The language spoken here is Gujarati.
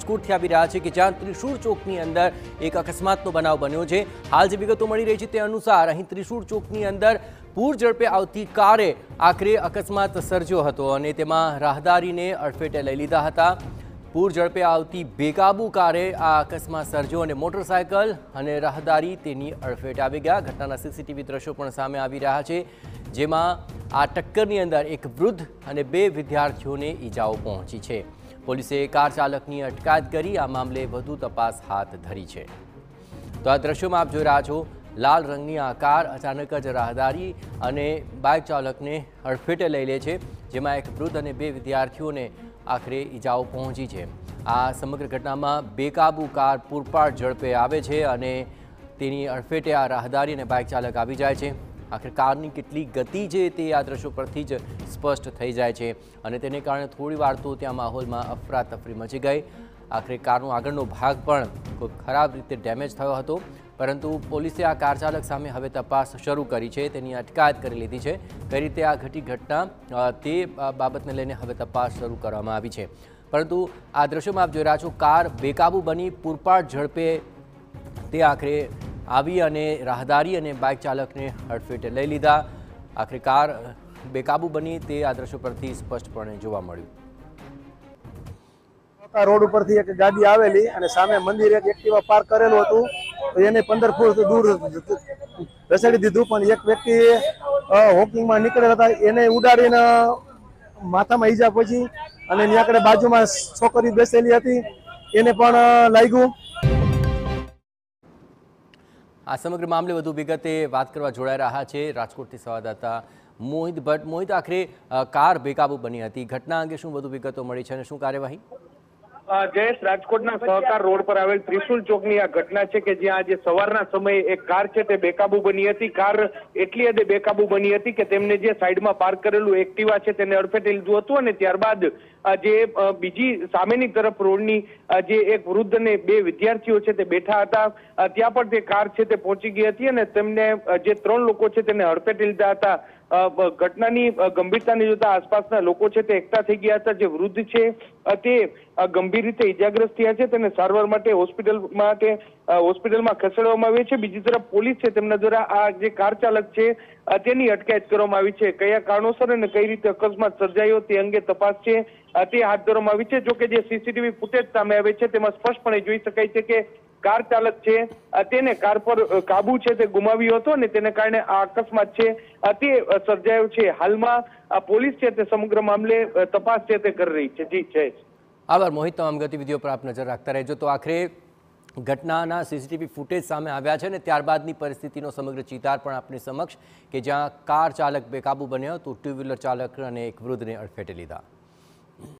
રાજકોટથી આવી રહ્યા છે કે જ્યાં ત્રિશુળ ચોકની અંદર એક અકસ્માતનો બનાવ બન્યો છે। હાલ જે વિગતો મળી રહી છે તે અનુસાર અહીં ત્રિશુળ ચોકની અંદર પૂર ઝડપે આવતી કારે આખરે અકસ્માત સર્જ્યો હતો અને તેમાં રાહદારીને અડફેટે લઈ લીધા હતા। પૂર ઝડપે આવતી બેકાબુ કારે આ અકસ્માત સર્જ્યો અને મોટરસાયકલ અને રાહદારી તેની અડફેટે આવી ગયા। ઘટનાના સીસીટીવી દ્રશ્યો પણ સામે આવી રહ્યા છે, જેમાં આ ટક્કરની અંદર એક વૃદ્ધ અને 2 વિદ્યાર્થીઓને ઈજાઓ પહોંચી છે। પોલીસે કાર ચાલકની અટકાયત કરી આ મામલે વધુ તપાસ હાથ ધરી છે। તો આ દ્રશ્યોમાં આપ જોઈ રહ્યા છો, લાલ રંગની આ કાર અચાનક જ રાહદારી અને બાઇક ચાલકને અડફેટે લઈ લે છે, જેમાં એક વૃદ્ધ અને 2 વિદ્યાર્થીઓને આખરે ઈજાઓ પહોંચી છે। આ સમગ્ર ઘટનામાં બેકાબુ કાર પૂરપાટ ઝડપે આવે છે અને તેની અડફેટે આ રાહદારી અને બાઇક ચાલક આવી જાય છે। આખરે કારની કેટલી ગતિ છે તે આ દ્રશ્યો પરથી જ સ્પષ્ટ થઈ જાય છે અને તેને કારણે થોડી વાર તો ત્યાં માહોલમાં અફરાતફરી મચી ગઈ। આખરે કારનો આગળનો ભાગ પણ ખૂબ ખરાબ રીતે ડેમેજ થયો હતો, પરંતુ પોલીસે આ કાર ચાલક સામે હવે તપાસ શરૂ કરી છે, તેની અટકાયત કરી લીધી છે। કઈ રીતે આ ઘટના તે બાબતને લઈને હવે તપાસ શરૂ કરવામાં આવી છે, પરંતુ આ દ્રશ્યોમાં આપ જોઈ રહ્યા છો, કાર બેકાબુ બની પૂરપાટ ઝડપે તે આખરે આવી અને રાહદારી અને બાઇક ચાલકને અડફેટે લઈ લીધા। આખરે કાર બેકાબુ બની તે આ દ્રશ્યો પરથી સ્પષ્ટપણે જોવા મળ્યું। રોડ ઉપરથી એક ગાડી આવેલી અને સામે મંદિર એક એક્ટિવા પાર્ક કરેલું હતું, તો એને 15 ફૂટ દૂર ઘસેડી દીધું, પણ એક વ્યક્તિ વોકિંગમાં નીકળેલા હતા એને ઉડાડીને માથામાં ઈજા પહોંચી અને ત્યાં બાજુમાં છોકરી બેસેલી હતી એને પણ લાગ્યું। આ સમગ્ર મામલે વધુ વિગતે વાત કરવા જોડાઈ રહ્યા છે રાજકોટથી સંવાદદાતા મોહિત ભટ્ટ। મોહિત, આખરે કાર બેકાબુ બની હતી, ઘટના અંગે શું વધુ વિગતો મળી છે અને શું કાર્યવાહી? જયેશ, રાજકોટના સહકાર રોડ પર આવેલ ત્રિશુલ ચોકની આ ઘટના છે કે જ્યાં આજે સવારના સમયે એક કાર છે તે બેકાબુ બની હતી। કાર એટલી હદે બેકાબુ બની હતી કે તેમને જે સાઈડમાં પાર્ક કરેલું એક્ટિવા છે તેને અડફેટે લીધું હતું અને ત્યારબાદ જે બીજી સામેની તરફ રોડની જે એક વૃદ્ધ અને 2 વિદ્યાર્થીઓ છે તે બેઠા હતા ત્યાં પણ તે કાર છે તે પહોંચી ગઈ હતી અને તેમને જે 3 લોકો છે તેને અડફેટે લીધા હતા। ઘટનાની ગંભીરતાને જોતા આસપાસના લોકો છે તે એકઠા થઈ ગયા હતા। જે વૃદ્ધ છે તે ગંભીર રીતે ઇજાગ્રસ્ત થયા છે, તેને સારવાર માટે હોસ્પિટલમાં ખસેડવામાં આવી છે। બીજી તરફ પોલીસ છે તેમના દ્વારા આ જે કાર ચાલક છે તેની અટકાયત કરવામાં આવી છે। કયા કારણોસર અને કઈ રીતે અકસ્માત સર્જાયો તે અંગે તપાસ છે તે હાથ ધરવામાં આવી છે। જોકે જે સીસીટીવી ફૂટેજ સામે આવે છે તેમાં સ્પષ્ટપણે જોઈ શકાય છે કે કાર ચાલક છે તેને કાર પર કાબુ છે તે ગુમાવ્યો હતો અને તેને કારણે આ અકસ્માત છે તે સર્જાયો છે। હાલમાં પોલીસ છે તે સમગ્ર મામલે તપાસ છે તે કરી રહી છે। જી છે, આભાર મોહિત, તમામ ગતિવિધિઓ પર આપ નજર રાખતા રહેજો। તો આખરે ઘટનાના સીસીટીવી ફૂટેજ સામે આવ્યા છે અને ત્યારબાદની પરિસ્થિતિનો સમગ્ર ચિતાર પણ આપની સમક્ષ, કે જ્યાં કાર ચાલક બેકાબુ બન્યો તો 2 વ્હીલર ચાલક અને એક વૃદ્ધને અડફેટે લીધા।